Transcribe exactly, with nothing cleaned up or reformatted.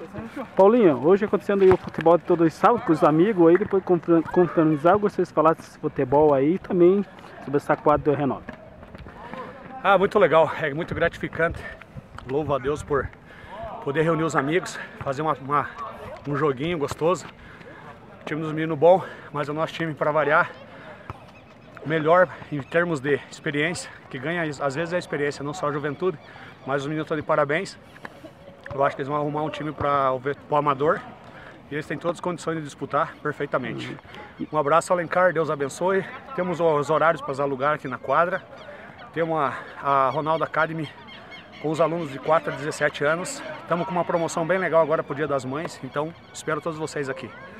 Paulinho, hoje acontecendo aí o futebol de todos os sábados com os amigos aí, depois de confraternizar, eu gostaria de falar desse futebol aí e também sobre essa quadra do Renove. Ah, muito legal, é muito gratificante. Louvo a Deus por poder reunir os amigos, fazer uma, uma, um joguinho gostoso. O time dos meninos bom, mas o nosso time, para variar, melhor em termos de experiência, que ganha às vezes é a experiência, não só a juventude, mas os meninos estão de parabéns. Eu acho que eles vão arrumar um time para o amador e eles têm todas as condições de disputar perfeitamente. Um abraço, Alencar, Deus abençoe. Temos os horários para alugar aqui na quadra. Temos a, a Ronaldo Academy com os alunos de quatro a dezessete anos. Estamos com uma promoção bem legal agora para o Dia das Mães, então espero todos vocês aqui.